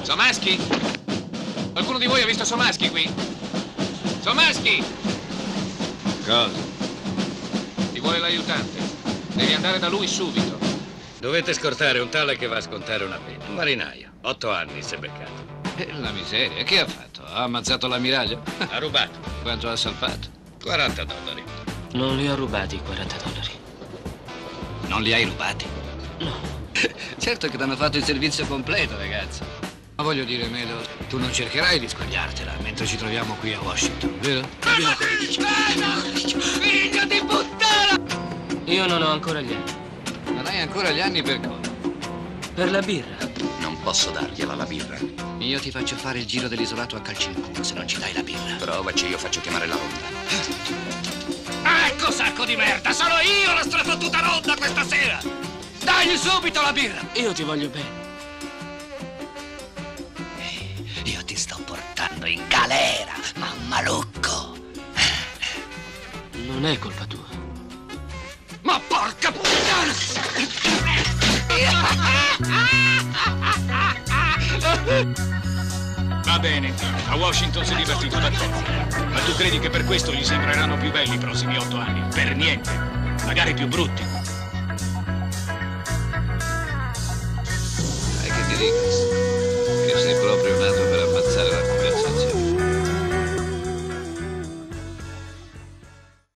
Somaschi? Qualcuno di voi ha visto Somaschi qui? Somaschi! Cosa? Ti vuole l'aiutante. Devi andare da lui subito. Dovete scortare un tale che va a scontare una pena. Un marinaio. 8 anni si è beccato. La miseria. Che ha fatto? Ha ammazzato l'ammiraglio? Ha rubato. Quanto ha salvato? $40. Non li ho rubati i $40. Non li hai rubati? No. Certo che ti hanno fatto il servizio completo, ragazzo. Ma voglio dire, Melo, tu non cercherai di squagliartela mentre ci troviamo qui a Washington, vero? Figlio di puttana! Io non ho ancora gli anni. Non hai ancora gli anni per cosa? Per la birra. Non posso dargliela la birra. Io ti faccio fare il giro dell'isolato a calci in culo se non ci dai la birra. Provaci, io faccio chiamare la ronda. Ecco sacco di merda! Sono io la strafottuta ronda questa sera! Dagli subito la birra! Io ti voglio bene. Io ti sto portando in galera, mammalucco! Non è colpa tua. Ma porca puttana! Va bene, a Washington si è divertito da te. Ma tu credi che per questo gli sembreranno più belli i prossimi 8 anni? Per niente. Magari più brutti. Che ti dico? Che sei proprio nato per ammazzare la